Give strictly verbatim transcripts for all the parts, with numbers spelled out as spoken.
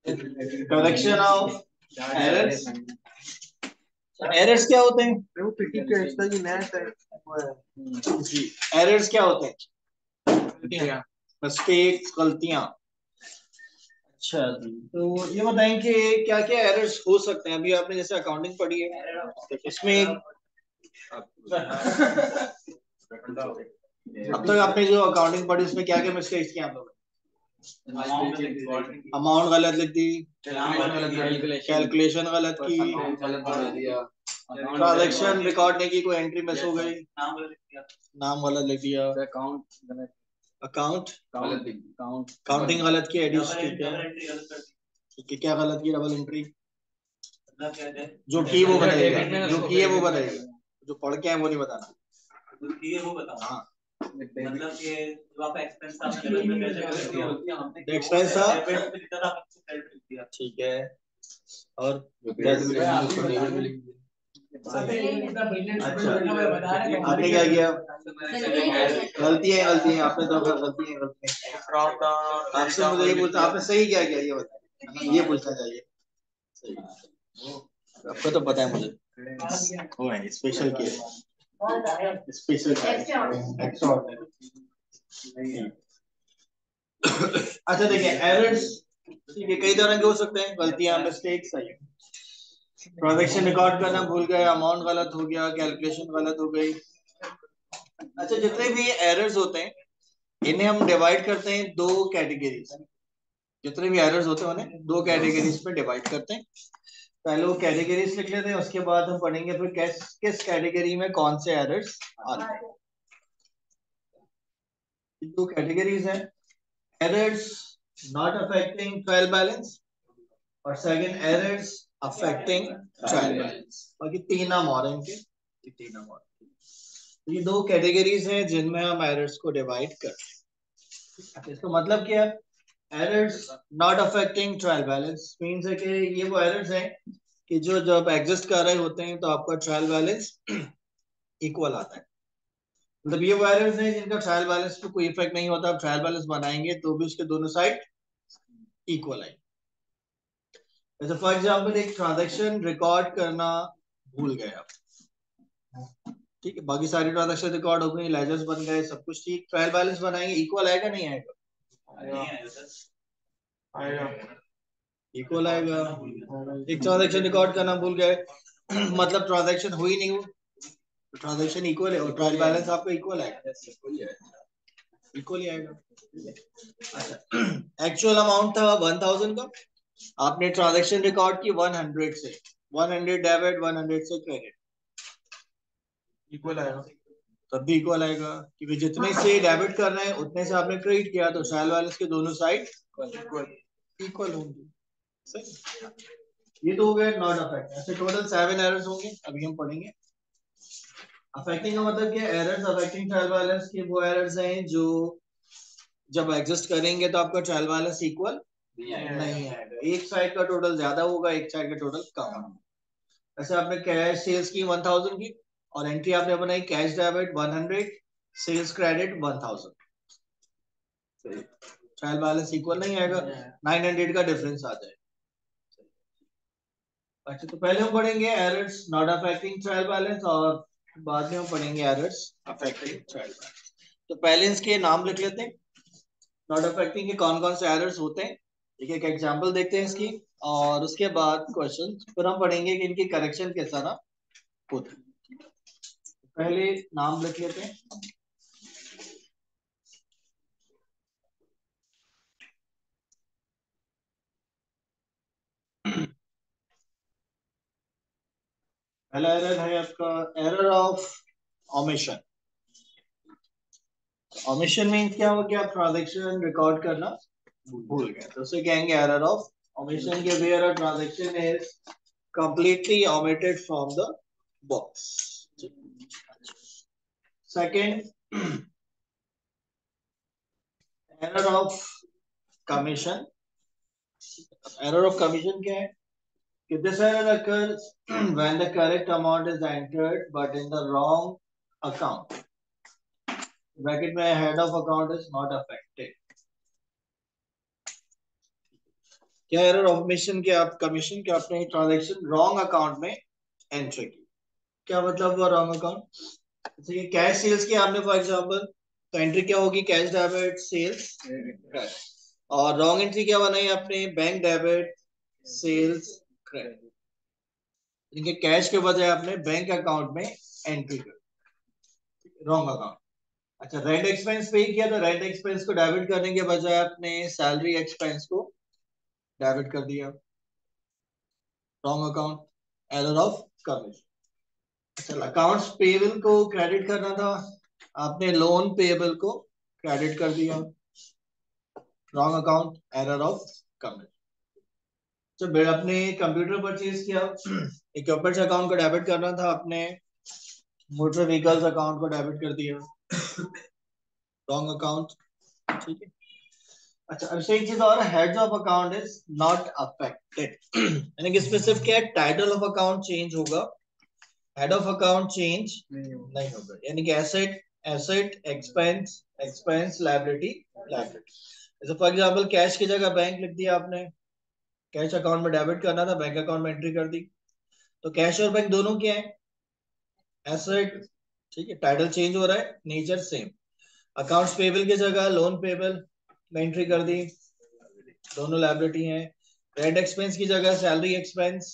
Correction of errors. Errors क्या होते हैं? जी, एरर्स क्या होते हैं? मिस्टेक्स, गलतियां। अच्छा जी, तो ये बताएं कि क्या क्या एरर्स हो सकते हैं। अभी आपने जैसे अकाउंटिंग पढ़ी है, इसमें अब तक आपने जो अकाउंटिंग पढ़ी उसमें क्या क्या मिस्टेक्स की आप लोगों ने? अमाउंट गलत लिख दी, कैलकुलेशन गलत की, ट्रांजैक्शन रिकॉर्ड नहीं की, कोई एंट्री मिस हो गई, नाम गलत लिख दिया, अकाउंट अकाउंट काउंटिंग गलत की, एडिशन ठीक है, ठीक है, क्या गलत की? Double entry. जो की वो बताइएगा, जो की है वो बताइएगा, जो पढ़ के है वो नहीं बताना। जो की है वो बताओ। हाँ, मतलब कि जो आपका एक्सपेंस था एक्सपेंस था, ठीक है, और अच्छा आपने क्या किया? गलती है, गलती है आपने तो गलती है, गलती है आपसे मुझे ये बोलता, आपने सही क्या किया ये बताया, ये पूछना चाहिए। सही, आपको तो पता है मुझे वो है स्पेशल केस, स्पेशल एक्स्ट्रा। अच्छा देखिए, एरर्स ठीक है कई तरह के हो सकते हैं, गलतियां, मिस्टेक्स। सही, ट्रांजैक्शन रिकॉर्ड करना भूल गए, अमाउंट गलत हो गया, कैलकुलेशन गलत हो गई। अच्छा, जितने भी एरर्स होते हैं इन्हें हम डिवाइड करते हैं दो कैटेगरीज। जितने भी एरर्स होते हैं उन्हें दो कैटेगरीज में डिवाइड करते हैं। पहले वो कैटेगरीज लिख लेते हैं, उसके बाद हम पढ़ेंगे फिर किस किस कैटेगरी में कौन से एरर्स आते हैं। दो कैटेगरीज हैं, errors not affecting trial balance और second errors affecting trial balance. बाकी तीन नाम और हैं इनके, तीन नाम और। ये दो कैटेगरीज हैं जिनमें हम एरर्स को डिवाइड करते हैं। इसका मतलब क्या है? Errors not affecting trial balance means है कि ये वो एरर्स हैं कि जो जब एग्जिस्ट कर रहे होते हैं तो आपका ट्रायल बैलेंस इक्वल आता है। मतलब ये वो एरर्स हैं जिनका ट्रायल बैलेंस पे कोई इफेक्ट नहीं होता, आप ट्रायल बैलेंस बनाएंगे तो भी उसके दोनों साइड इक्वल आएंगे। जैसे फॉर एग्जांपल एक ट्रांजैक्शन रिकॉर्ड करना भूल गए आप, ठीक है, बाकी सारी ट्रांजैक्शन रिकॉर्ड हो गई, लेजर्स बन गए, सब कुछ ठीक, ट्रायल बैलेंस बनाएंगे, इक्वल आएगा नहीं आएगा? आएगा, इक्वल आएगा। एक ट्रांजैक्शन रिकॉर्ड करना भूल गए मतलब ट्रांजैक्शन हुई नहीं, हो ट्रांजैक्शन इक्वल है और ट्रायल बैलेंस आपका इक्वल आएगा, इक्वल ही आएगा। अच्छा, एक्चुअल अमाउंट था वन थाउजेंड का, आपने ट्रांजैक्शन रिकॉर्ड की वन हंड्रेड से, one hundred debit, one hundred से क्रेडिट, इक्वल आएगा, तब भी इक्वल आएगा क्योंकि जितने से डेबिट कर रहे हैं उतने से आपने क्रेडिट किया, तो ट्रायल बैलेंस के दोनों साइड इक्वल होंगे। सही, ये तो हो गया नॉट अफेक्ट। ऐसे टोटल सेवन एरर्स होंगे, अभी हम पढ़ेंगे। अफेक्टिंग का मतलब क्या? एरर्स अफेक्टिंग ट्रायल बैलेंस के वो एरर्स हैं जो जब एग्जिस्ट करेंगे तो आपका ट्रायल बैलेंस इक्वल नहीं आएगा, एक साइड का टोटल ज्यादा होगा, एक साइड का टोटल कम होगा। ऐसे आपने कैश सेल्स की वन थाउजेंड की और एंट्री आपने बनाई cash debit one hundred, sales credit one thousand, trial balance equal नहीं आएगा, नाइन हंड्रेड का डिफरेंस आ जाएगा। अच्छा, तो पहले हम पढ़ेंगे errors not affecting trial balance और बाद में हम पढ़ेंगे एरर्स अफेक्टिंग ट्रायल बैलेंस। तो पहले इसके नाम लिख लेते हैं, नॉट अफेक्टिंग के कौन कौन से एरर्स होते हैं, एक एक एग्जांपल देखते हैं इसकी, और उसके बाद क्वेश्चन, फिर हम पढ़ेंगे कि इनकी करेक्शन किस तरह होती है। पहले नाम लिख लेते हैं, पहला एरर है आपका error of omission. Omission means क्या हो गया? आप ट्रांजैक्शन रिकॉर्ड करना भूल गए, तो उसे कहेंगे एरर ऑफ ओमिशन के where a transaction is completely omitted from the box. Second, error of commission. Error of commission क्या है? कि this error occurs when the correct amount is entered but in the wrong account. Bracket में head of account is not affected. क्या error of commission के आप commission के आपने transaction wrong account में एंट्री की। क्या मतलब हुआ रॉन्ग अकाउंट? तो ये कैश सेल्स की आपने फॉर एग्जांपल, तो एंट्री क्या होगी? Cash debit sales. और रॉन्ग एंट्री क्या बनाई आपने? Bank debit sales credit. इनके कैश के बजाय आपने बैंक अकाउंट में एंट्री कर, रॉन्ग अकाउंट। अच्छा, रेंट एक्सपेंस पे किया तो रेंट एक्सपेंस को डेबिट करने के बजाय आपने सैलरी एक्सपेंस को डेबिट कर दिया, wrong account, error of commission. चल, अकाउंट्स पेबल को क्रेडिट करना था, आपने लोन पेबल को क्रेडिट कर दिया, wrong account, error of commission. जब आपने कंप्यूटर परचेज किया, इक्विपमेंट्स अकाउंट को डेबिट करना था, आपने मोटर व्हीकल्स अकाउंट को डेबिट कर दिया, रॉन्ग अकाउंट। ठीक है। अच्छा, अब से एक चीज और, head of account is not affected. यानी कि इसमें सिर्फ क्या है, टाइटल ऑफ अकाउंट चेंज होगा, हेड ऑफ अकाउंट चेंज नहीं होगा। यानी कि asset asset, expense expense, liability liability. जैसे फॉर एग्जांपल कैश की जगह बैंक लिख दिया आपने, कैश अकाउंट में डेबिट करना था, बैंक अकाउंट में एंट्री कर दी, तो कैश और बैंक दोनों क्या है? एसेट। ठीक है, टाइटल चेंज हो रहा है, नेचर सेम। अकाउंट्स पेबल की जगह लोन पेबल में एंट्री कर दी, दोनों लायबिलिटी हैं। रेंट एक्सपेंस की जगह सैलरी एक्सपेंस,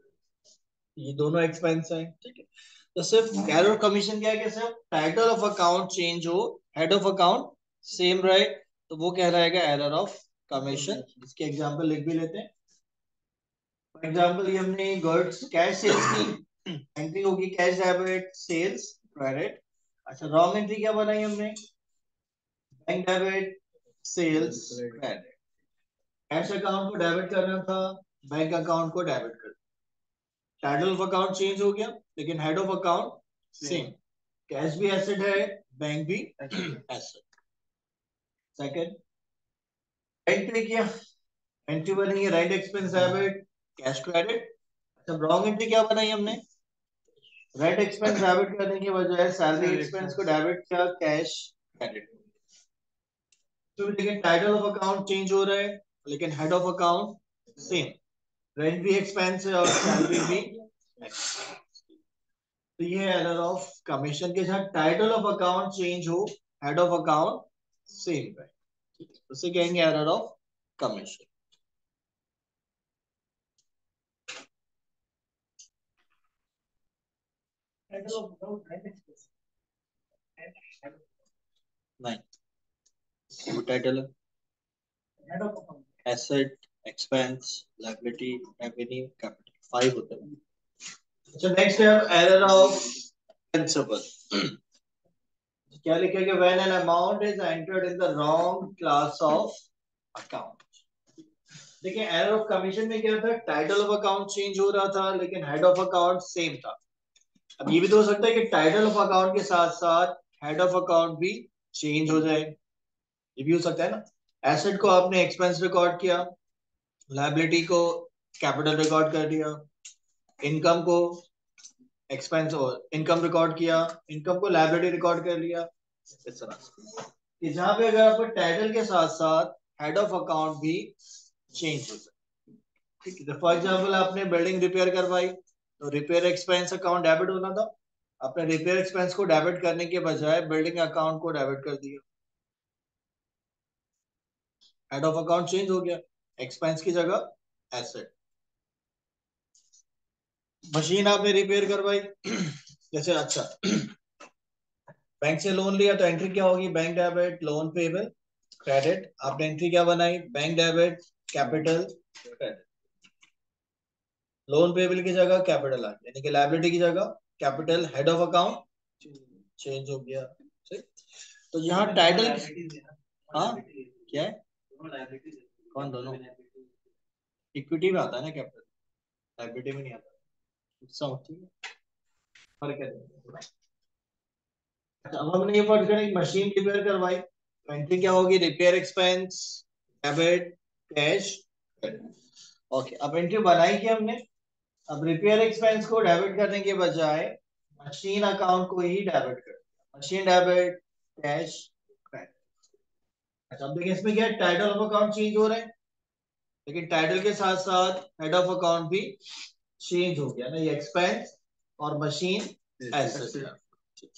ये दोनों एक्सपेंस हैं। ठीक है, तो सिर्फ एरर कमीशन क्या है कि सिर्फ टाइटल ऑफ अकाउंट चेंज हो, हेड ऑफ अकाउंट सेम रहे, तो वो कह रहेगा एरर ऑफ कमीशन। इसके एग्जांपल लिख भी लेते हैं। फॉर एग्जांपल ये हमने गुड्स कैश सेल्स की, एंट्री होगी कैश डेबिट सेल्स क्रेडिट। अच्छा, रॉन्ग एंट्री क्या बनाई हमने? Bank debit sales credit. Cash account को डेबिट करना था, बैंक अकाउंट को डेबिट कर, टाइटल ऑफ अकाउंट चेंज हो गया, लेकिन head of account same. Cash भी एसेट है, बैंक भी एसेट। सेकंड, एंट्री किया, एंट्री बनी है rent expense debit cash credit. अच्छा, रॉन्ग एंट्री क्या बनाई हमने? रेंट एक्सपेंस डेबिट करने के बजाय सैलरी एक्सपेंस को डेबिट किया, कैश क्रेडिट। तो लेकिन टाइटल ऑफ अकाउंट चेंज हो रहा है, लेकिन head of account same. Rent भी एक्सपेंस है और सैलरी भी एक्सपेंस। तो ये एरर ऑफ कमीशन के साथ टाइटल ऑफ अकाउंट चेंज हो, हेड ऑफ अकाउंट सेम है, उसे कहेंगे एरर ऑफ कमीशन। नहीं, वो टाइटल है, asset expense liability revenue capital, five होते हैं। अच्छा, नेक्स्ट है एरर ऑफ प्रिंसिपल। क्या लिखेंगे? When an amount is entered in the wrong class of account. देखिए, एरर ऑफ कमीशन में क्या था, टाइटल ऑफ अकाउंट चेंज हो रहा था, लेकिन हेड ऑफ अकाउंट सेम था। अब ये भी तो हो सकता है कि टाइटल ऑफ अकाउंट के साथ साथ हेड ऑफ अकाउंट भी चेंज हो जाए, ये भी हो सकता है ना। एसेट को आपने एक्सपेंस रिकॉर्ड किया, लायबिलिटी को कैपिटल रिकॉर्ड कर दिया, इनकम को एक्सपेंस और इनकम रिकॉर्ड किया, इनकम को लायबिलिटी रिकॉर्ड कर लिया। इस तरह से जहां पे अगर आपको टाइटल के साथ साथ हेड ऑफ अकाउंट भी चेंज हो जाए। ठीक है, फॉर एग्जांपल आपने बिल्डिंग रिपेयर करवाई, तो रिपेयर एक्सपेंस अकाउंट डेबिट होना था, आपने रिपेयर एक्सपेंस को डेबिट करने के बजाय बिल्डिंग अकाउंट को डेबिट कर दिया, हेड ऑफ अकाउंट चेंज हो गया, एक्सपेंस की जगह एसेट। मशीन आपने रिपेयर करवाई, जैसे अच्छा बैंक से लोन लिया, तो एंट्री क्या होगी? Bank debit loan payable credit. आपने एंट्री क्या बनाई? Bank debit capital credit. Loan payable की जगह कैपिटल आ गया, यानी कि लायबिलिटी की जगह capital, head of account change हो गया। ठीक, तो यहाँ टाइटल, हाँ क्या है, कौन दोनों? इक्विटी में आता है ना कैपिटल, लायबिलिटी में नहीं आता। सब ठीक है, फर्क है। अच्छा, अब हमने ये फर्क करें, मशीन रिपेयर करवाई, तो एंट्री क्या होगी? Repair expense debit cash. Okay, अब एंट्री बनाई क्या हमने? अब रिपेयर एक्सपेंस को डेबिट करने के बजाय मशीन अकाउंट को ही डेबिट कर दिया, मशीन डेबिट कैश क्रेडिट। अच्छा, अब देखिए इसमें क्या है, टाइटल ऑफ अकाउंट चेंज हो रहा है, लेकिन टाइटल के साथ साथ हेड ऑफ अकाउंट भी चेंज हो गया ना, ये एक्सपेंस और मशीन एसेट।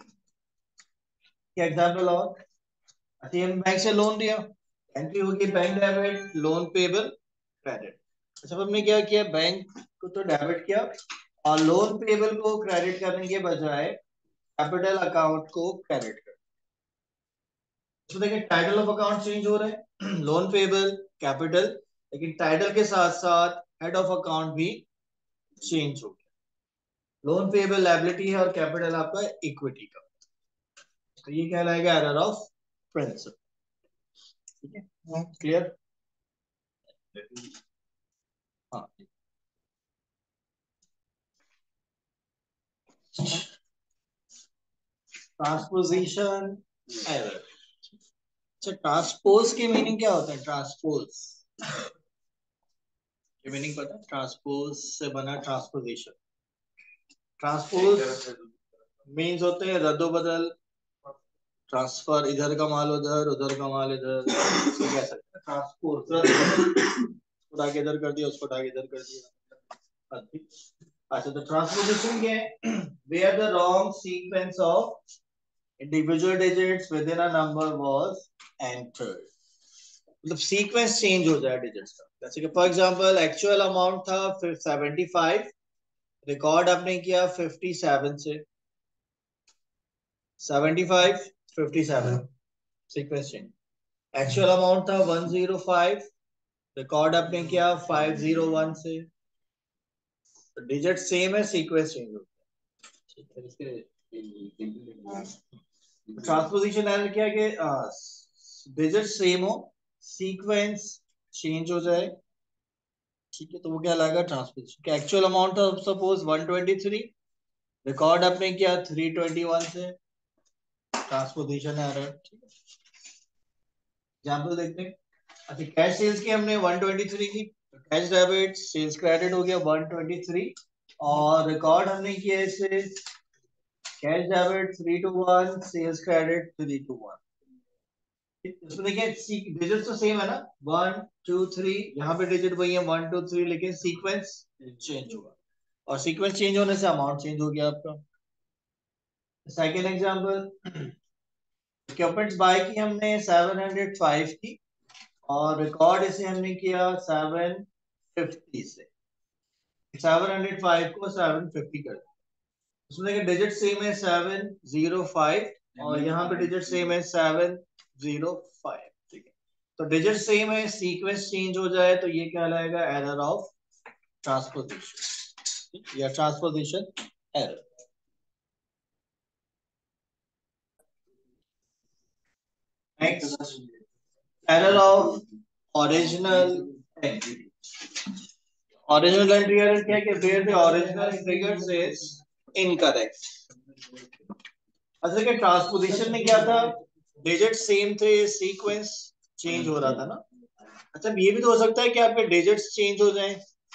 क्या एग्जांपल और, अच्छा हम बैंक से लोन दिया, एंट्री होगी bank debit, loan payable credit. अच्छा हमने क्या किया, बैंक को तो डेबिट किया और लोन पेबल को क्रेडिट करने के बजाय कैपिटल अकाउंट को क्रेडिट कर। तो देखिए टाइटल ऑफ अकाउंट चेंज हो रहे हैं, लोन पेबल कैपिटल, लेकिन टाइटल के साथ साथ हेड ऑफ अकाउंट भी चेंज हो गया। लोन पेबल लायबिलिटी है और कैपिटल आपका इक्विटी का, तो ये कहलाएगा एरर ऑफ प्रिंसिपल। ठीक है, क्लियर? हाँ, ट्रांसपोजिशन एरर। अच्छा ट्रांसपोज की मीनिंग क्या होता है? ट्रांसपोज की मीनिंग पता है? ट्रांसपोज से बना ट्रांसपोजिशन। ट्रांसपोज मीन्स होते हैं रद्दोबदल, ट्रांसफर, इधर का माल उधर, उधर का माल इधर, इसको कह सकते हैं ट्रांसपोज। उसको ढाके इधर कर दिया, उसको ढाके इधर कर दिया। अच्छा तो ट्रांसपोजिशन क्या है? Where the wrong sequence of individual digits within a number was entered. मतलब सीक्वेंस चेंज हो जाए डिजिट्स का। जैसे कि फॉर एग्जांपल एक्चुअल अमाउंट था फिर सेवेंटी फाइव, रिकॉर्ड आपने किया फिफ्टी सेवन से, seventy five fifty seven, sequence change. Actual amount था वन ज़ीरो फाइव, रिकॉर्ड आपने किया फाइव ज़ीरो वन से, तो डिजिट सेम है, सीक्वेंस चेंज हो गया। ट्रांसपोजिशन एरर क्या है कि डिजिट सेम हो, सीक्वेंस चेंज हो जाए, ठीक है, तो वो क्या लाएगा ट्रांसपोजिशन। क्या एक्चुअल अमाउंट था suppose one twenty three, record आपने किया थ्री ट्वेंटी वन से, ट्रांसपोजिशन एरर। ठीक है, एग्जांपल देखते हैं। अच्छा कैश सेल्स की हमने वन ट्वेंटी थ्री की, कैश डेबिट सेल्स क्रेडिट हो गया वन ट्वेंटी थ्री, और रिकॉर्ड हमने किया इसे cash debit three two one, sales credit three two one. इसमें देखिए डिजिट तो सेम है ना, वन टू थ्री, यहाँ पे डिजिट वही है वन टू थ्री, लेकिन सीक्वेंस चेंज हुआ, और सीक्वेंस चेंज होने से अमाउंट चेंज हो गया आपका। सेकेंड एग्जांपल, इक्विपमेंट्स बाय की हमने सेवन हंड्रेड फाइव की, और रिकॉर्ड इसे हमने किया सेवन फिफ्टी से, सेवन हंड्रेड फाइव को सेवन फिफ्टी कर दिया। उसमें देखिए डिजिट सेम है सेवन ज़ीरो फाइव, और यहाँ पे डिजिट सेम है सेवन ज़ीरो फाइव। ठीक है, तो डिजिट सेम है, सीक्वेंस चेंज हो जाए तो ये कहलाएगा एरर ऑफ ट्रांसपोजिशन या transposition error. Next, error of original entry. Original entry error क्या है कि where the original figures is incorrect. अच्छा कि ट्रांसपोजिशन में क्या था, डिजिट सेम थे, सीक्वेंस चेंज हो रहा था ना। अच्छा ये भी तो हो सकता है कि आपके डिजिट्स चेंज हो जाएं,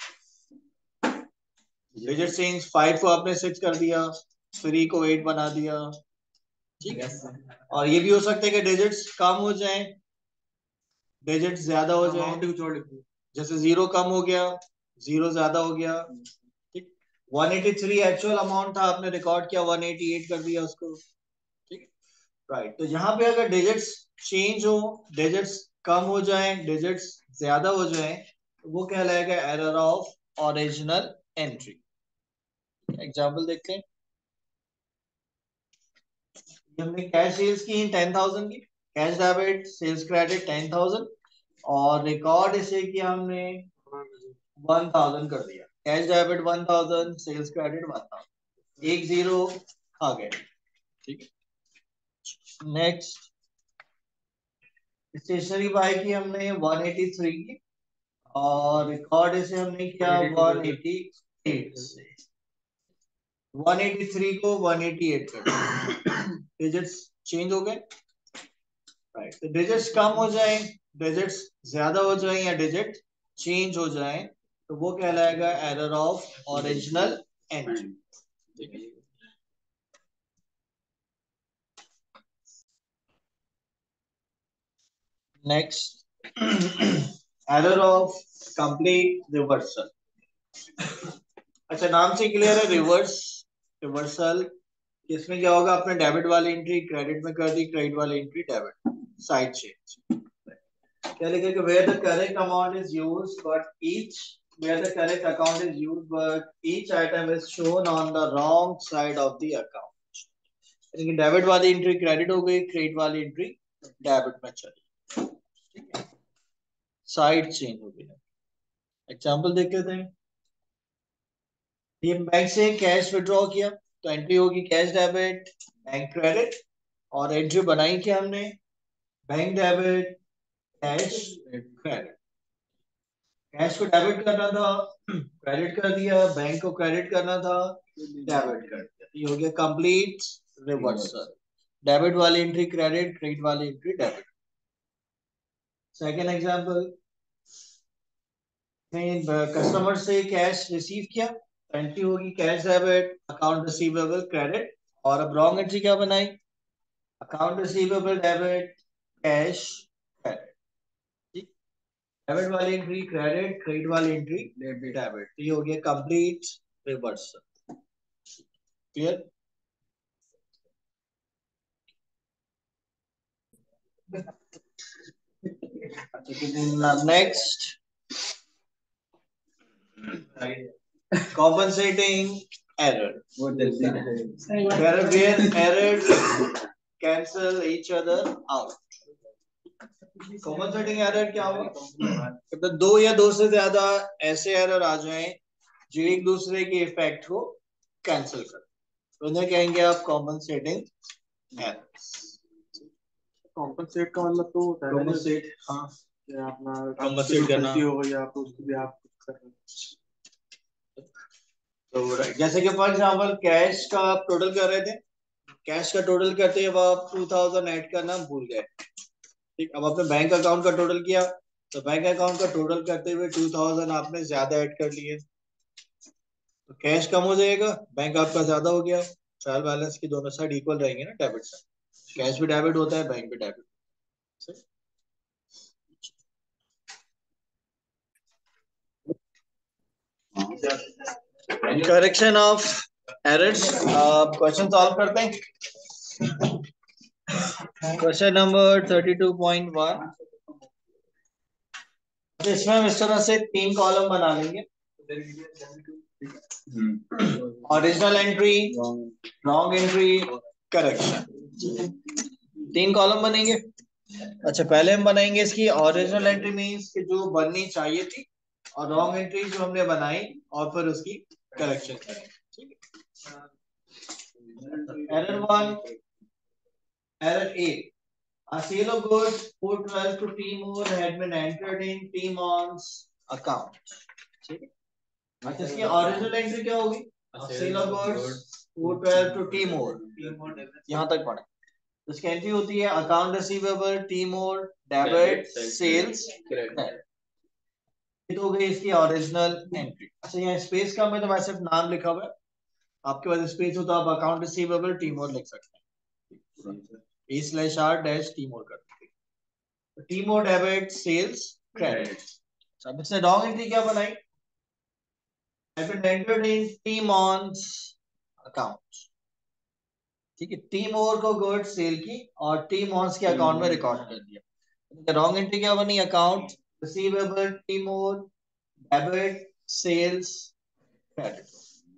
डिजिट चेंज, फाइव को आपने सिक्स कर दिया, थ्री को एट बना दिया, ठीक है, और ये भी हो सकता है कि डिजिट्स कम हो जाएं, डिजिट्स ज्यादा हो जाएं, जैसे जीरो कम हो गया, जीरो ज्यादा हो गया, ठीक। One eighty three actual amount था, आपने रिकॉर्ड किया वन एटी एट कर दिया उसको, ठीक, राइट। तो यहाँ पे अगर डिजिट्स चेंज हो, डिजिट्स कम हो जाएं, डिजिट्स ज्यादा हो जाएं, तो वो कहलाएगा error of original entry. Example देखते हैं। हमने कैश सेल्स की टेन थाउजेंड की, cash debit sales credit ten thousand, और रिकॉर्ड इसे किया हमने वन थाउजेंड कर दिया, cash debit one thousand, sales credit one thousand, एक जीरो आ गए, ठीक है। नेक्स्ट, स्टेशनरी बाय की हमने वन एटी थ्री की, और रिकॉर्ड इसे हमने किया वन एटी एट से, वन एटी थ्री को वन एटी एट कर दिया, डिजिट्स चेंज हो गए, राइट। तो डिजिट्स कम हो जाए, डिजिट्स ज्यादा हो जाए, या डिजिट चेंज हो जाए, तो वो कहलाएगा एरर ऑफ ओरिजिनल एंट्री, ठीक है। Next, error of complete reversal. अच्छा, नाम से क्लियर है, रिवर्स रिवर्सल। इसमें क्या होगा, आपने डेबिट वाली एंट्री क्रेडिट में कर दी, क्रेडिट वाली एंट्री डेबिट, साइड चेंज। क्या लिखेगा, where the correct amount is used but each where the correct account is used but each item is shown on the wrong side of the account। यानी कि debit वाली entry credit हो गई, credit वाली entry debit में चली, ठीक है, साइड चेंज हो गई। एग्जांपल देख लेते हैं। ये बैंक से कैश विड्रॉ किया तो एंट्री होगी कैश डेबिट, बैंक क्रेडिट, और एंट्री बनाई क्या हमने, bank debit, cash credit. Cash को डेबिट करना था, क्रेडिट कर दिया, बैंक को क्रेडिट करना था, डेबिट कर दिया। ये हो गया कंप्लीट रिवर्सल। डेबिट वाली एंट्री क्रेडिट, क्रेडिट वाली entry debit. Second example, customer से कैश रिसीव किया, एंट्री होगी cash debit, account receivable credit, और अब रॉन्ग एंट्री क्या बनाई, account receivable debit, cash credit. Debit वाली एंट्री क्रेडिट, क्रेडिट वाली एंट्री डेबिट। तो ये हो गया complete reversal. Clear? Next, compensating error, where where errors cancel each other out। compensating error क्या होगा, तो दो या दो से ज्यादा ऐसे एरर आ जाएं जो एक दूसरे के इफेक्ट को कैंसिल कर, तो उन्हें कहेंगे आप compensating errors। कॉम्पनसेट का मतलब तो होता है कॉम्पनसेट, हाँ, अपना कॉम्पनसेट करना हो या आप उसको भी आप कर रहे हो। तो जैसे कि फॉर एग्जांपल कैश का आप टोटल कर रहे थे, कैश का टोटल करते हुए आप टू थाउजेंड ऐड करना भूल गए, ठीक। अब आपने बैंक अकाउंट का टोटल किया तो बैंक अकाउंट का टोटल करते हुए टू थाउजेंड आपने ज्यादा ऐड कर लिए, तो कैश कम हो जाएगा, बैंक आपका ज्यादा हो गया, ट्रायल बैलेंस की दोनों साइड इक्वल रहेंगे ना, डेबिट साइड, कैश भी डेबिट होता है, बैंक भी debit. Correction of errors, question solve करते हैं। Question number thirty two point one. इसमें हम इस तरह से तीन कॉलम बना लेंगे, original entry, wrong entry, correction, तीन कॉलम बनेंगे। अच्छा, पहले हम बनाएंगे इसकी ओरिजिनल एंट्री, मींस कि जो बननी चाहिए थी, और रॉन्ग एंट्री जो हमने बनाई, और फिर उसकी करेक्शन करेंगे, ठीक है। Error one, error A, a sale of goods four twelve to Timur had been entered in Timon's account, ठीक है। अच्छा, इसकी ओरिजिनल एंट्री क्या होगी, sale of goods four twelve to Timur, यहां तक पढ़े। इसकी एंट्री होती है account receivable, T Moore, debit, sales, credit. ये तो हो गई इसकी ओरिजिनल एंट्री। अच्छा, यहाँ स्पेस का में तो वैसे नाम लिखा हुआ है, आपके पास स्पेस हो तो आप अकाउंट रिसीवेबल टीमोर लिख सकते हैं, A slash R dash T Moore कर सकते, टीमोर डेबिट, सेल्स, क्रेडिट। अब इसने रॉन्ग एंट्री क्या बनाई, entered in Timon's account, ठीक है। टीमोर को गुड्स सेल की और टीमॉन्स के अकाउंट में रिकॉर्ड कर दिया। रॉन्ग एंट्री क्या बनी, account receivable, T Moore, debit, sales, credit.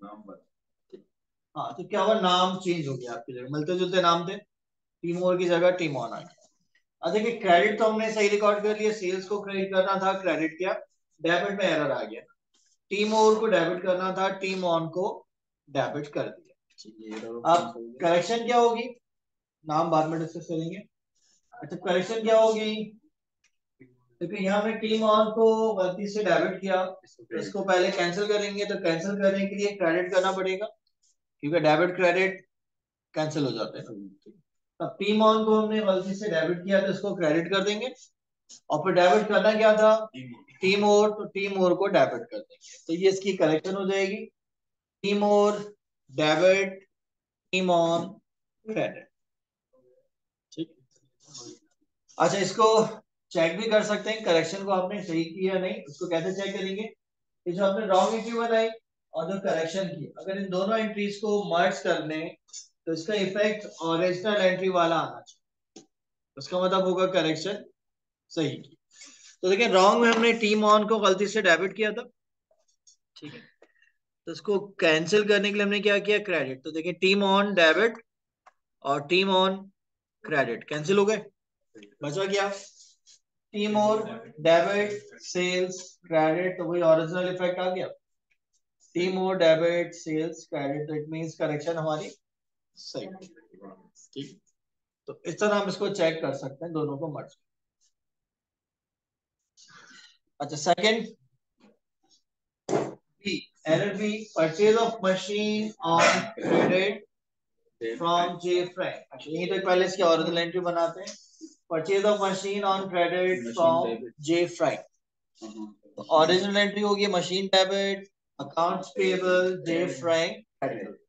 हाँ, तो क्या हुआ, नाम चेंज हो गया, आपकी जगह मिलते जुलते नाम थे, टीमोर की जगह टीमॉन आ गया। अब देखिए, क्रेडिट तो हमने सही रिकॉर्ड कर लिया, सेल्स को क्रेडिट करना था, क्रेडिट किया, डेबिट में एरर आ गया, टीमोर को डेबिट करना था, टीमॉन को डेबिट कर दिया। अब करेक्शन क्या होगी, नाम बाद में डिस्कस करेंगे। अच्छा, करेक्शन क्या होगी, क्योंकि यहाँ पे टीम ऑन को गलती से डेबिट किया, इसको पहले कैंसिल करेंगे, तो कैंसिल करने के लिए क्रेडिट करना पड़ेगा, क्योंकि डेबिट क्रेडिट कैंसिल हो जाते हैं। अब टीम ऑन को हमने गलती से डेबिट किया तो इसको क्रेडिट कर देंगे, और फिर डेबिट करना क्या था, टीम और, तो टीम और को डेबिट कर देंगे, तो ये इसकी करेक्शन हो जाएगी, टीम और डेबिट, टीम ऑन क्रेडिट, ठीक। अच्छा, इसको चेक भी कर सकते हैं करेक्शन को आपने सही किया या नहीं। उसको कैसे चेक करेंगे कि जो आपने रॉन्ग एंट्री बनाई और जो करेक्शन की, अगर इन दोनों एंट्रीज को मर्ज कर लें तो इसका इफेक्ट ओरिजिनल एंट्री वाला आना चाहिए। उसका मतलब होगा करेक्शन सही की। तो देखिए रॉन्ग में हमने टीम ऑन को गलती से डेबिट किया था, ठीक है, तो इसको कैंसिल करने के लिए हमने क्या किया, क्रेडिट। तो देखिए टीम ऑन डेबिट और टीम ऑन क्रेडिट कैंसिल हो गए, बचा क्या, team on debit sales credit, तो वही ओरिजिनल इफेक्ट आ गया, team on debit sales credit. It means correction हमारी सही, ठीक। तो इस तरह हम इसको चेक कर सकते हैं दोनों को मर्ज। अच्छा second B, error B, purchase of machine on credit from J Frank। अच्छा यही तो पहले इसकी ओरिजिनल एंट्री बनाते हैं, purchase of machine on credit from J Frank। तो ओरिजिनल एंट्री होगी machine debit, accounts payable J Frank credit.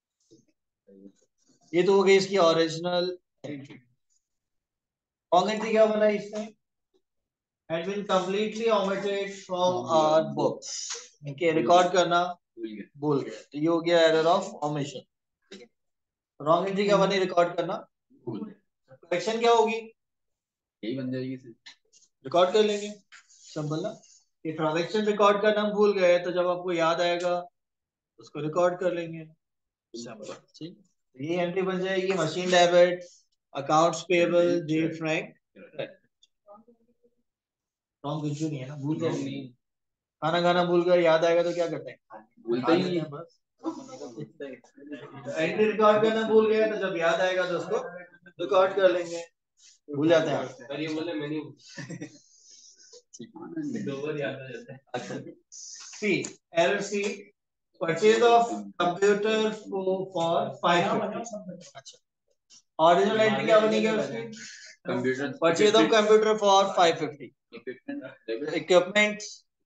ये तो हो गई इसकी ओरिजिनल एंट्री। रॉन्ग एंट्री क्या बनाई इसने, had been completely omitted from our books। इनके रिकॉर्ड करना भूल गए, तो ये हो गया error of omission. Wrong entry क्या बनी, रिकॉर्ड करना भूल गए। करेक्शन क्या होगी, यही बन जाएगी, रिकॉर्ड कर लेंगे, सिंपल ना। ये ट्रांजैक्शन रिकॉर्ड करना हम भूल गए, तो जब आपको याद आएगा उसको रिकॉर्ड कर लेंगे, सिंपल, ठीक। ये एंट्री बन जाएगी machine debit accounts payable J Frank. Wrong कुछ नहीं है ना, भूल गए, खाना खाना भूल गए, याद आएगा तो क्या करते हैं, भूलते ही हैं बस। एंट्री रिकॉर्ड करना भूल गए, तो जब याद आएगा तो उसको रिकॉर्ड कर लेंगे, भूल जाते हैं। पर ये बोले मैं नहीं दो बार याद आ जाता है। C, error C, purchase of computer for five fifty. अच्छा ओरिजिनल एंट्री क्या बनी है उसकी, computer purchase of computer for five fifty. Equipment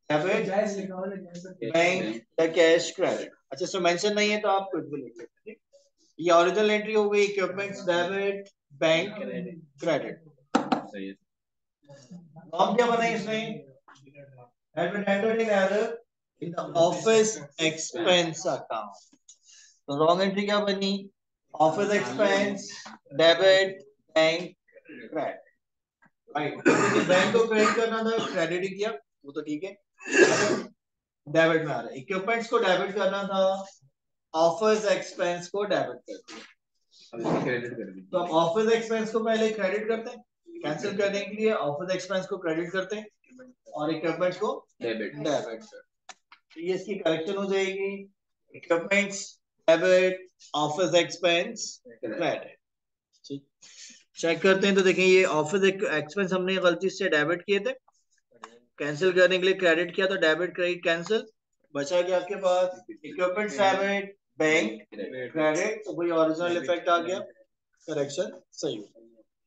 debit bank या कैश क्रेडिट। अच्छा इसमें मेंशन नहीं है तो आप कुछ भी लिख सकते हैं। ये ओरिजिनल एंट्री हो गई, इक्विपमेंट्स डेबिट बैंक क्रेडिट, सही है। नाम क्या बना इसमें, had been entered in error in the office expense account। तो रॉन्ग एंट्री क्या बनी, office expense debit bank credit, right. Bank को क्रेडिट करना था, क्रेडिट ही किया, वो तो ठीक है, डेबिट में आ रहा है। इक्विपमेंट्स को डेबिट करना था, ऑफिस एक्सपेंस को डेबिट कर दिया, क्रेडिट कर दिया। तो अब ऑफिस एक्सपेंस को पहले क्रेडिट करते हैं, कैंसिल करने के लिए ऑफिस एक्सपेंस को क्रेडिट करते हैं और इक्विपमेंट्स को डेबिट डेबिट करते हैं। ये इसकी करेक्शन हो जाएगी, equipments debit office expense credit, ठीक। चेक करते हैं तो देखें ये ऑफिस एक्सपेंस हमने गलती से डेबिट किए थे, कैंसिल करने के लिए क्रेडिट किया तो डेबिट क्रेडिट कैंसिल, बचा क्या आपके पास, इक्विपमेंट डेबिट बैंक क्रेडिट, तो वही ओरिजिनल इफेक्ट आ गया, करेक्शन सही हो।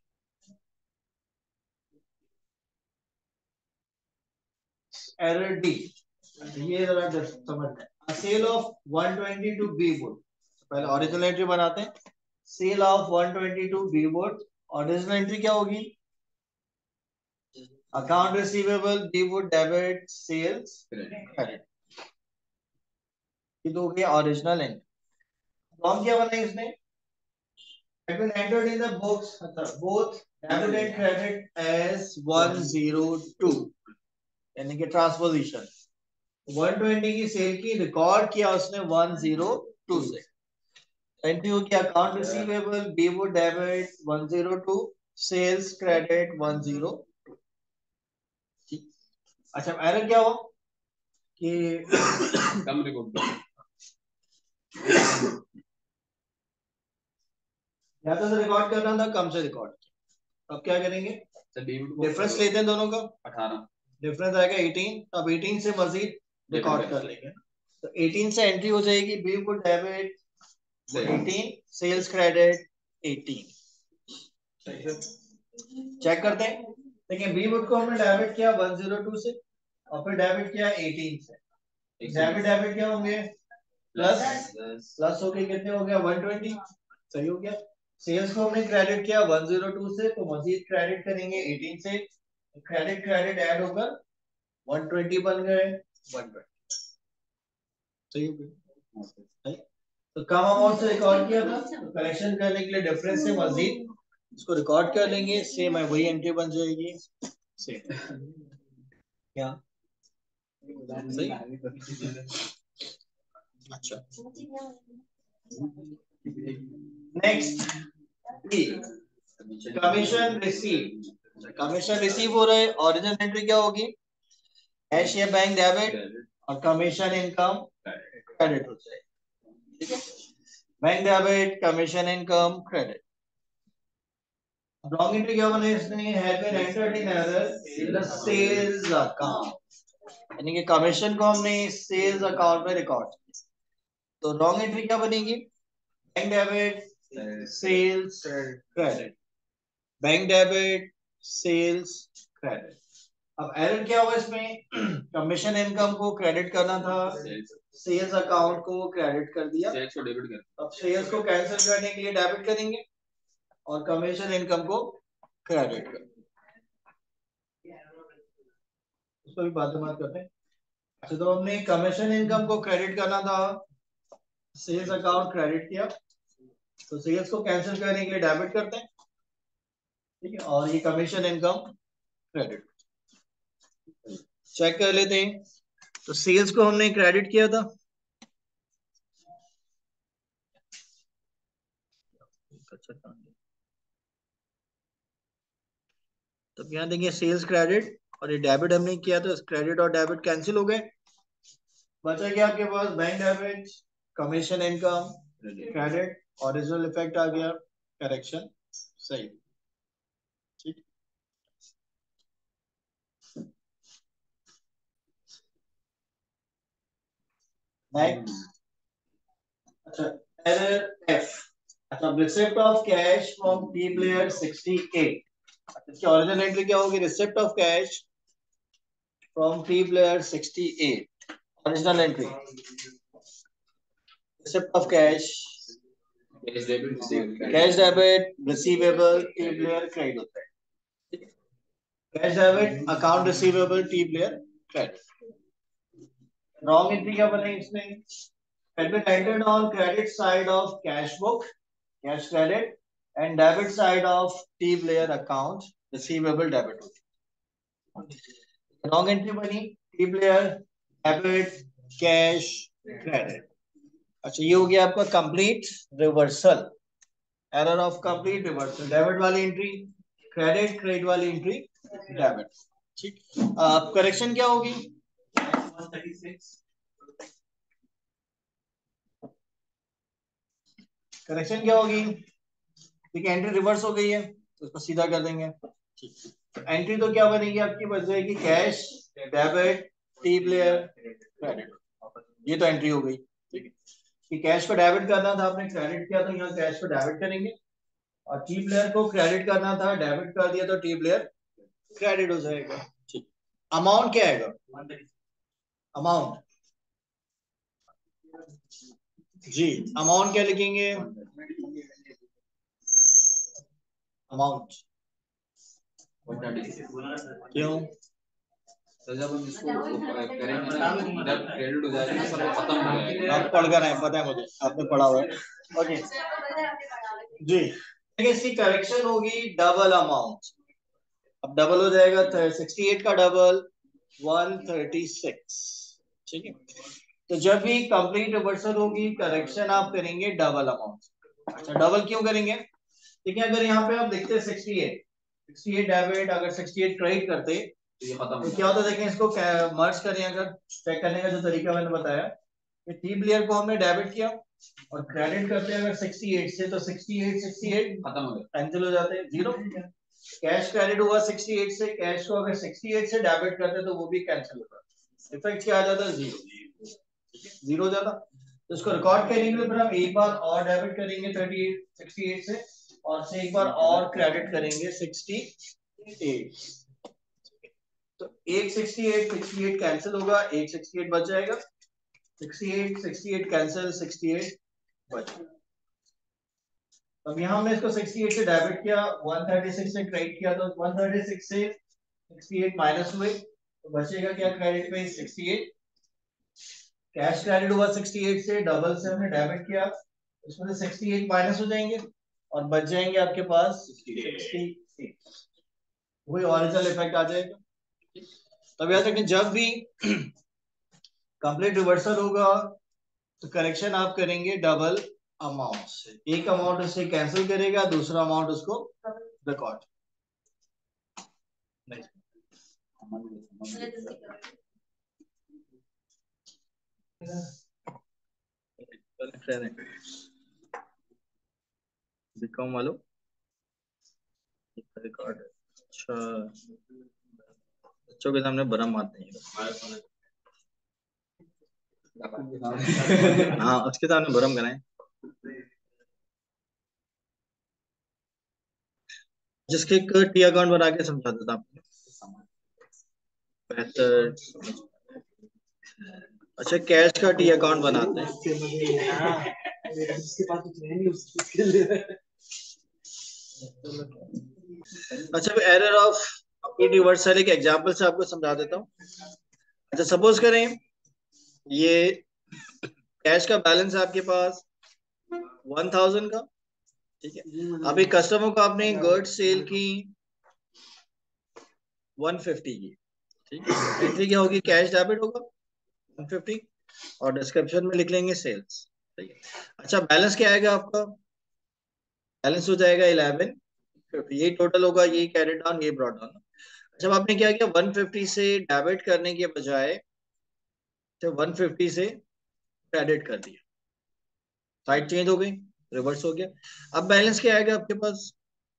एरर डी, ये जरा समझना है, sale of one twenty two B Wood. पहले ओरिजिनल एंट्री बनाते हैं, sale of one twenty two B Wood, original entry क्या होगी, account receivable B Wood debit sales credit, ये तो हो गया ओरिजिनल एंट्री। रॉन्ग क्या बना इसने, had been entered in the books both debit and credit as one oh two, यानी कि ट्रांसपोजिशन वन ट्वेंटी की सेल की रिकॉर्ड किया उसने वन oh टू से, एंट्री हो गया account receivable B Wood debit one oh two sales credit one oh two, ठीक। अच्छा एरर क्या हुआ कि कम रिकॉर्ड, या तो रिकॉर्ड करना था, कम से रिकॉर्ड किया। अब क्या करेंगे, डिफरेंस लेते हैं दोनों का, अठारह डिफरेंस आएगा एटीन, अब एटीन से मजीद रिकॉर्ड कर लेंगे, तो एटीन से एंट्री हो जाएगी B Wood debit eighteen sales credit eighteen. Check करते हैं, देखिए बी वुड को हमने डेबिट किया वन oh टू से और फिर डेबिट किया एटीन से, डेबिट डेबिट क्या होंगे प्लस प्लस होके कितने हो गया वन ट्वेंटी, सही हो गया। सेल्स को हमने क्रेडिट किया वन oh टू से, तो मजीद क्रेडिट करेंगे एटीन से, क्रेडिट क्रेडिट ऐड होकर वन ट्वेंटी बन गए वन ट्वेंटी। सही हो गया। तो कम अमाउंट से रिकॉर्ड किया था, तो कलेक्शन करने के लिए डिफरेंस से मजीद इसको रिकॉर्ड कर लेंगे, सेम है वही एंट्री बन जाएगी सेम। क्या सही? अच्छा next commission receive. Commission receive हो रहे, ओरिजिनल एंट्री क्या होगी? कैश या बैंक डेबिट और कमीशन इनकम क्रेडिट हो जाएगी। ठीक है, bank debit commission income credit. Wrong entry क्या बने इसमें? Have been entered in error in the sales account, यानी कि कमीशन को हमने सेल्स अकाउंट में रिकॉर्ड किया। तो रॉन्ग एंट्री क्या बनेगी? Bank debit sales credit, bank debit sales credit. अब एरर क्या हुआ इसमें? कमीशन इनकम को क्रेडिट करना था, सेल्स अकाउंट को क्रेडिट कर दिया। सेल्स को डेबिट कर, अब सेल्स को कैंसिल करने के लिए डेबिट करेंगे और कमीशन इनकम को क्रेडिट कर, उसको भी बात बात करते हैं। अच्छा, तो हमने कमीशन इनकम को क्रेडिट करना था, सेल्स अकाउंट क्रेडिट किया, तो सेल्स को कैंसिल करने के लिए डेबिट करते हैं, ठीक है, और ये कमीशन इनकम क्रेडिट। चेक कर लेते हैं। तो सेल्स को हमने क्रेडिट किया था, तो यहाँ देखिए सेल्स क्रेडिट और ये डेबिट हमने किया, तो क्रेडिट और डेबिट कैंसिल हो गए। बचा क्या आपके पास? Bank debit commission income credit, original effect आ गया, करेक्शन सही। ठीक, नेक्स्ट। अच्छा, एरर एफ। अच्छा, receipt of cash from T Player sixty eight. इसकी ओरिजिनल एंट्री क्या होगी? Receipt of cash from T Player sixty eight, original entry receipt of cash, cash debit receivable T Player credit होता है। Cash debit account receivable T Player credit. Wrong entry क्या बनेगी इसमें? had been entered on credit side of cash book, cash credit, and debit side of T player account, receivable debit होती है। Wrong entry बनी T player debit cash credit। अच्छा, ये हो गया आपका complete reversal, error of complete reversal. Debit वाली entry credit, credit वाली एंट्री डेबिट। ठीक, अब करेक्शन क्या होगी? करेक्शन क्या होगी? ठीक है, एंट्री रिवर्स हो गई है तो उसको सीधा कर देंगे। ठीक, एंट्री तो क्या बनेगी आपकी? बच जाएगी cash debit T Player credit, ये तो एंट्री हो गई। ठीक है, कि कैश को डेबिट करना था, आपने क्रेडिट किया, तो यहाँ कैश को डेबिट करेंगे, और टी प्लेयर को क्रेडिट करना था, डेबिट कर दिया, तो टी प्लेयर क्रेडिट हो जाएगा। ठीक, अमाउंट क्या आएगा? अमाउंट जी, अमाउंट क्या लिखेंगे? अमाउंट क्यों? तो जब हम इसको करेंगे ना, जब क्रेडिट हो जाएगा सब खत्म हो जाएगा। आप पढ़ कर आए, पता है मुझे, आपने पढ़ा हुआ है। ओके जी, इसकी करेक्शन होगी डबल अमाउंट। अब डबल हो जाएगा सिक्सटी एट का डबल वन थर्टी सिक्स। ठीक है, तो जब भी कंप्लीट रिवर्सल होगी, करेक्शन आप करेंगे डबल अमाउंट। अच्छा, डबल क्यों करेंगे? ठीक है, अगर यहाँ पे आप देखते हैं sixty eight, sixty eight debit, अगर सिक्सटी एट क्रेडिट करते तो ये खत्म, तो क्या होता है? देखें, इसको मर्ज करें, अगर चेक करने का जो तरीका मैंने बताया, कि टी प्लेयर को हमने डेबिट किया और क्रेडिट करते हैं अगर सिक्सटी एट से, तो सिक्सटी एट सिक्सटी एट खत्म हो गया, कैंसिल हो जाते हैं, जीरो। कैश क्रेडिट हुआ सिक्सटी एट से, कैश को अगर सिक्सटी एट से डेबिट करते तो वो भी कैंसिल होता, इफेक्ट क्या आ जाता? जीरो, जीरो हो जाता। तो इसको रिकॉर्ड करने के लिए फिर हम एक बार और डेबिट करेंगे थर्टी एट सिक्सटी एट से, और से एक बार और क्रेडिट करेंगे सिक्सटी एट। तो एक sixty eight sixty eight cancel होगा, एक सिक्सटी एट बच जाएगा, sixty eight sixty eight cancel, sixty eight बच जाएगा। अब यहाँ हमने इसको सिक्सटी एट से डेबिट किया, वन थर्टी सिक्स से क्रेडिट किया, तो वन थर्टी सिक्स से सिक्सटी एट माइनस हुए तो बचेगा क्या क्रेडिट पे? Sixty eight. कैश क्रेडिट हुआ सिक्सटी एट से, डबल से हमने डेबिट किया, उसमें से सिक्सटी एट माइनस हो जाएंगे और बच जाएंगे आपके पास सिक्सटी एट। वही ओरिजिनल इफेक्ट आ जाएगा। तब याद रखें जब भी कंप्लीट रिवर्सल होगा तो करेक्शन आप करेंगे डबल अमाउंट से। एक अमाउंट उससे कैंसिल करेगा, दूसरा अमाउंट उसको रिकॉर्ड। बीकॉम वालों रिकॉर्ड। अच्छा, बच्चों के सामने बरम आते हैं। हाँ, उसके सामने बरम कराएं। जिसके एक टी अकाउंट बना के समझा देता आपको बेहतर। अच्छा, कैश का टी अकाउंट बनाते हैं। अच्छा, एरर ऑफ अपडेट रिवर्सल एक एग्जांपल से आपको समझा देता हूँ। अच्छा, सपोज करें ये कैश का बैलेंस है आपके पास वन थाउजेंड का, ठीक है। अभी कस्टमर को आपने गुड्स सेल की वन फिफ्टी की, ठीक है। एंट्री क्या होगी? कैश डेबिट होगा वन फिफ्टी और डिस्क्रिप्शन में लिख लेंगे सेल्स, ठीक है। अच्छा, बैलेंस क्या आएगा आपका? बैलेंस हो जाएगा इलेवन फिफ्टी। ये टोटल होगा, ये कैरी डाउन, ये ब्रॉट डाउन। जब आपने क्या किया, वन फिफ्टी से डेबिट करने के बजाय तो वन फिफ्टी से क्रेडिट कर दिया, साइड चेंज हो गई, रिवर्स हो गया। अब बैलेंस क्या आएगा आपके पास?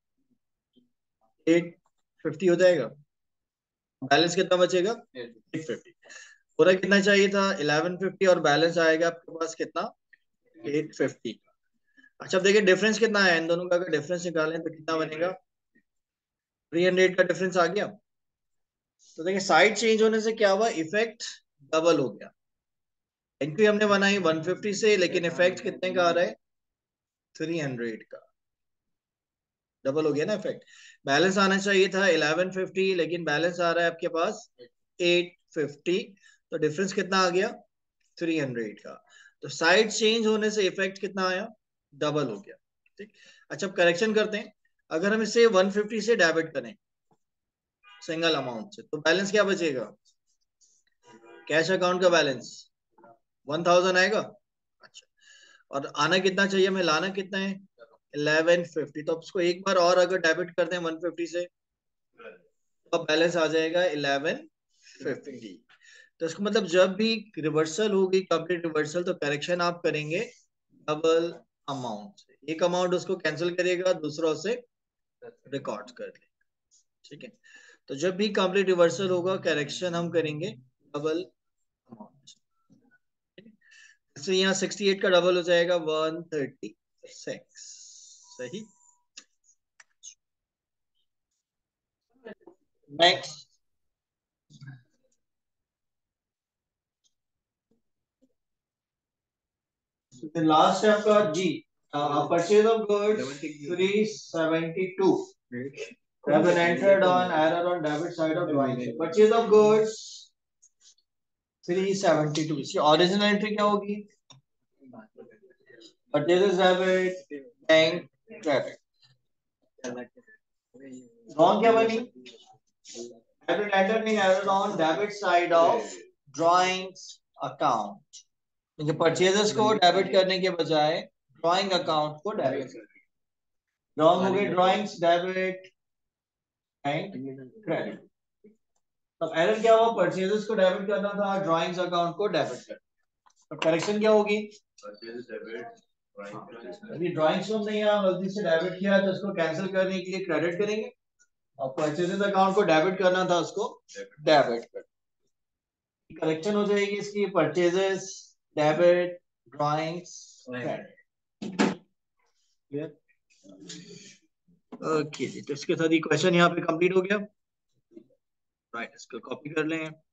एट फिफ्टी हो जाएगा। बैलेंस कितना बचेगा? Eight fifty. पूरा कितना चाहिए था? इलेवन फिफ्टी और बैलेंस आएगा आपके पास कितना? Eight fifty. अच्छा, अब देखिए डिफरेंस कितना है इन दोनों का। अगर डिफरेंस निकालें तो कितना बनेगा? थ्री हंड्रेड का डिफरेंस आ गया। तो देखिए साइड चेंज होने से क्या हुआ? इफेक्ट डबल हो गया। एंट्री हमने बनाई वन फिफ्टी से, लेकिन इफेक्ट कितने का आ रहा है? थ्री हंड्रेड का। डबल हो गया ना इफेक्ट। बैलेंस आना चाहिए था इलेवन फिफ्टी, लेकिन बैलेंस आ रहा है आपके पास एट फिफ्टी। तो डिफरेंस कितना आ गया? थ्री हंड्रेड का। तो साइड चेंज होने से इफेक्ट कितना आया? डबल हो गया, ठीक। अच्छा, अब करेक्शन करते हैं। अगर हम इसे वन फिफ्टी से डेबिट करें सिंगल अमाउंट से, तो बैलेंस क्या बचेगा? कैश अकाउंट का बैलेंस वन थाउजेंड आएगा। अच्छा, और आना कितना चाहिए हमें? लाना कितना है? Eleven fifty. तो उसको एक बार और अगर डेबिट करते हैं वन फिफ्टी से, तो अब बैलेंस आ जाएगा इलेवन फिफ्टी। तो इसका मतलब जब भी रिवर्सल होगी, कंप्लीट रिवर्सल, तो करेक्शन आप करेंगे डबल अमाउंट से। एक अमाउंट उसको कैंसिल करिएगा, दूसरा उसे रिकॉर्ड कर लेगा, ठीक है। तो जब भी कंप्लीट रिवर्सल होगा, करेक्शन हम करेंगे डबल अमाउंट, तो यहाँ सिक्सटी एट का डबल हो जाएगा वन थर्टी सिक्स। सही। नेक्स्ट, लास्ट है आपका G, purchase of goods three seventy two have been entered on error on debit side of drawing. Purchase of goods three seventy two, इसकी original entry क्या होगी? Purchases debit, bank credit. Wrong क्या बनी? Have been entered in error on debit side of drawings account. क्योंकि purchases को debit करने के बजाय ड्राइंग अकाउंट को डेबिट कर दिया। रॉन्ग हो गए ड्राइंग्स डेबिट एंड क्रेडिट। तो एरर क्या हुआ? परचेजेस को डेबिट करना था, ड्राइंग्स अकाउंट को डेबिट करना। तो करेक्शन क्या होगी? अभी ड्राइंग्स को हमने यहाँ गलती से डेबिट किया, तो इसको कैंसिल करने के लिए क्रेडिट करेंगे, और परचेजेस अकाउंट को डेबिट करना था, उसको डेबिट कर। करेक्शन हो जाएगी इसकी purchases debit drawings credit. Clear? Okay जी, तो इसके साथ ये क्वेश्चन यहाँ पे कंप्लीट हो गया। राइट, इसको कॉपी कर लें।